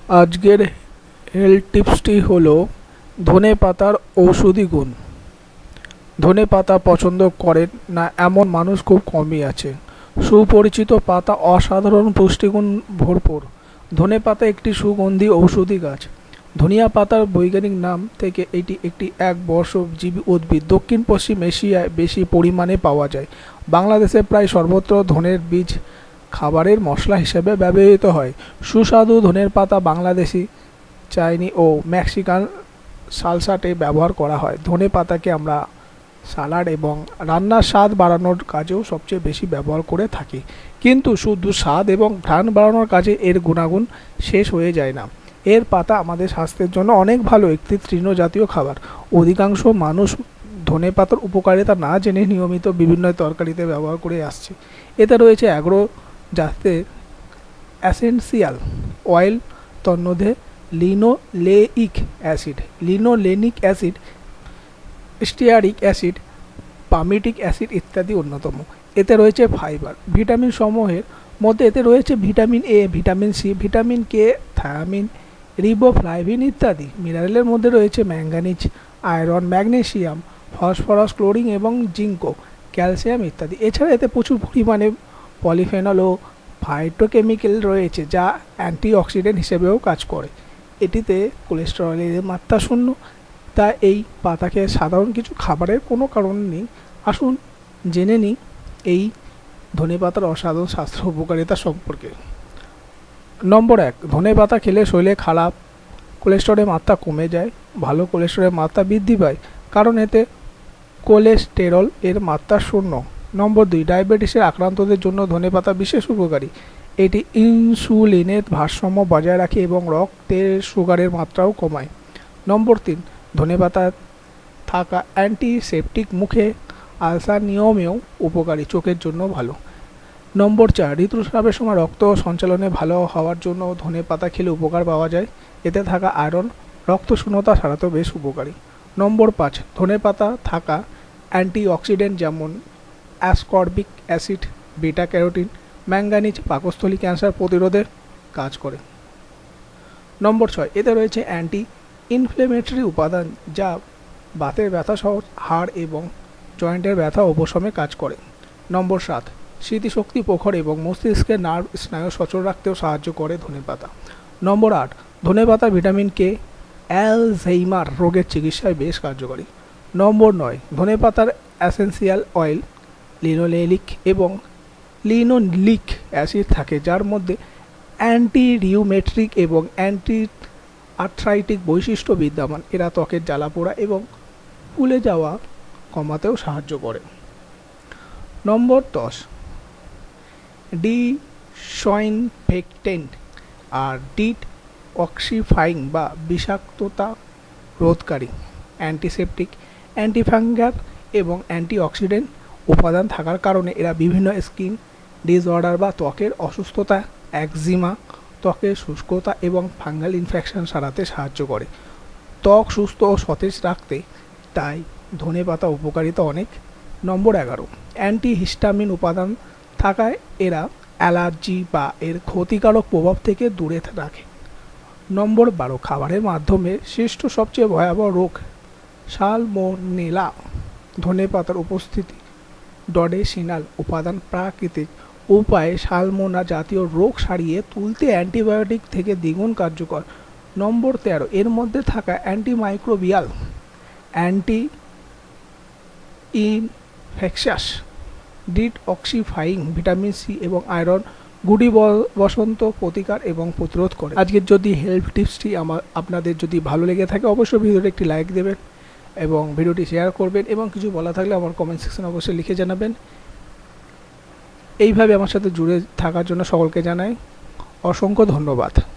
আজকের হেলথ টিপসটি হলো ধনে পাতার ঔষধি গুণ। ধনে পাতা পছন্দ করেন না এমন মানুষ খুব কমই আছে। সুপরিচিত পাতা অসাধারণ পুষ্টিগুণ ভরপুর। ধনে পাতা একটি সুগন্ধি ঔষধি গাছ। ধনিয়া পাতার বৈজ্ঞানিক নাম থেকে এটি একটি একবর্ষজীবী উদ্ভিদ। দক্ষিণ পশ্চিম এশিয়ায় বেশি পরিমাণে পাওয়া যায়। বাংলাদেশে প্রায় সর্বত্র ধনের বীজ খাবারের মশলা হিসেবে ব্যবহৃত হয়। সুস্বাদু ধনের পাতা বাংলাদেশি, চাইনি ও মেক্সিকান সালসাতে ব্যবহার করা হয়। ধনে পাতাকে আমরা সালাড এবং রান্নার স্বাদ বাড়ানোর কাজেও সবচেয়ে বেশি ব্যবহার করে থাকি। কিন্তু শুধু স্বাদ এবং ঘ্রাণ বাড়ানোর কাজে এর গুণাগুণ শেষ হয়ে যায় না। এর পাতা আমাদের স্বাস্থ্যের জন্য অনেক ভালো একটি তৃণজাতীয় খাবার। অধিকাংশ মানুষ ধনে পাতার উপকারিতা না জেনে নিয়মিত বিভিন্ন তরকারিতে ব্যবহার করে আসছে। এতে রয়েছে অ্যাগ্রো জাতের অ্যাসেন্সিয়াল অয়েল, তন্মধ্যে linoleic acid, stearic acid, palmitic acid ইত্যাদি অন্যতম। এতে রয়েছে ফাইবার। ভিটামিন সমূহের মধ্যে এতে রয়েছে vitamin A, vitamin C, vitamin K, thiamine, riboflavin ইত্যাদি। মিনারেলের মধ্যে রয়েছে manganese, iron, magnesium, phosphorus, chlorine এবং জিঙ্কো, ক্যালসিয়াম ইত্যাদি। এছাড়া এতে প্রচুর পরিমাণে পলিফেনল ও ফাইটোকেমিক্যাল রয়েছে যা অ্যান্টিঅক্সিডেন্ট হিসেবেও কাজ করে। এটিতে কোলেস্টেরলের মাত্রা শূন্য, তাই এই পাতাকে সাধারণ কিছু খাবারের কোনো কারণ নেই। আসুন জেনে নিই এই ধনেপাতার অসাধারণ স্বাস্থ্য উপকারিতা সম্পর্কে। নম্বর 1, ধনেপাতা খেলে শরীরে খারাপ কোলেস্টেরলের মাত্রা কমে যায়, ভালো কোলেস্টেরলের মাত্রা বৃদ্ধি পায়, কারণ এতে কোলেস্টেরল এর মাত্রা শূন্য। নম্বর 2, ডায়াবেটিসের আক্রান্তদের জন্য ধনেপাতা বিশেষ উপকারী। এটি ইনসুলিনের ভারসাম্য বজায় রাখে এবং রক্তের সুগারের মাত্রাও কমায়। নম্বর 3, ধনেপাতা থাকা অ্যান্টিসেপটিক, মুখে আলসার নিয়মেও উপকারী, চোখের জন্য ভালো। নম্বর 4, ঋতুস্রাবের সময় রক্ত সঞ্চালনে ভালো হওয়ার জন্য ধনেপাতা খেলে উপকার পাওয়া যায়। এতে থাকা আয়রন রক্ত শূন্যতা সারাতেও বেশ উপকারী। নম্বর 5, ধনেপাতা থাকা অ্যান্টিঅক্সিডেন্ট যেমন ascorbic acid, beta carotene, manganese পাকস্থলী ক্যান্সার প্রতিরোধে কাজ করে। নম্বর 6, এতে রয়েছে অ্যান্টি ইনফ্লেমেটরি উপাদান যা বাতের ব্যথা সহ হাড় এবং জয়েন্টের ব্যথা উপশমে কাজ করে। নম্বর 7, স্মৃতিশক্তি প্রখর এবং মস্তিষ্কের নার্ভ স্নায়ু সচল রাখতেও সাহায্য করে ধনেপাতা। নম্বর 8, ধনেপাতা ভিটামিন কে অ্যালঝেইমার রোগের চিকিৎসায় বেশ কার্যকরী। নম্বর 9, ধনেপাতার অ্যাসেন্সিয়াল অয়েল লিনোলেইক এবং লিনোলিক অ্যাসিড থাকে, যার মধ্যে অ্যান্টি রিউমেট্রিক এবং অ্যান্টি আর্থ্রাইটিক বৈশিষ্ট্য বিদ্যমান। এরা ত্বকের জ্বালাপোড়া এবং ফুলে যাওয়া কমাতেও সাহায্য করে। নম্বর 10, ডিসইনফেক্টেন্ট আর ডিটক্সিফাইং বা বিষাক্ততা রোধকারী, অ্যান্টিসেপটিক, অ্যান্টিফাঙ্গাল এবং অ্যান্টিঅক্সিডেন্ট উপাদান থাকার কারণে এরা বিভিন্ন স্কিন ডিসঅর্ডার বা ত্বকের অসুস্থতা, একজিমা, ত্বকের শুষ্কতা এবং ফাঙ্গাল ইনফেকশন সারাতে সাহায্য করে। ত্বক সুস্থ ও সতেজ রাখতে তাই ধনেপাতা উপকারিতা অনেক। নম্বর 11, অ্যান্টিহিস্টামিন উপাদান থাকায় এরা অ্যালার্জি বা এর ক্ষতিকারক প্রভাব থেকে দূরে রাখে। নম্বর 12, খাবারের মাধ্যমে সৃষ্ট সবচেয়ে ভয়াবহ রোগ সালমোনেলা। ধনেপাতার উপস্থিতি ডডেসিনাল উপাদান প্রাকৃতিক উপায়ে সালমোনা জাতীয় রোগ সারিয়ে তুলতে অ্যান্টিবায়োটিক থেকে দ্বিগুণ কার্যকর। নম্বর 13, এর মধ্যে থাকা antimicrobial, anti infectious, detoxifying, vitamin C এবং আয়রন গুটি বসন্ত প্রতিকার এবং প্রতিরোধ করে। আজকের যদি হেলথ টিপসটি আপনাদের যদি ভালো লেগে থাকে অবশ্যই ভিডিওটি একটি লাইক দেবেন এবং ভিডিওটি শেয়ার করবেন, এবং কিছু বলা থাকলে আমার কমেন্ট সেকশনে অবশ্যই লিখে জানাবেন। এইভাবে আমার সাথে জুড়ে থাকার জন্য সকলকে জানাই অসংখ্য ধন্যবাদ।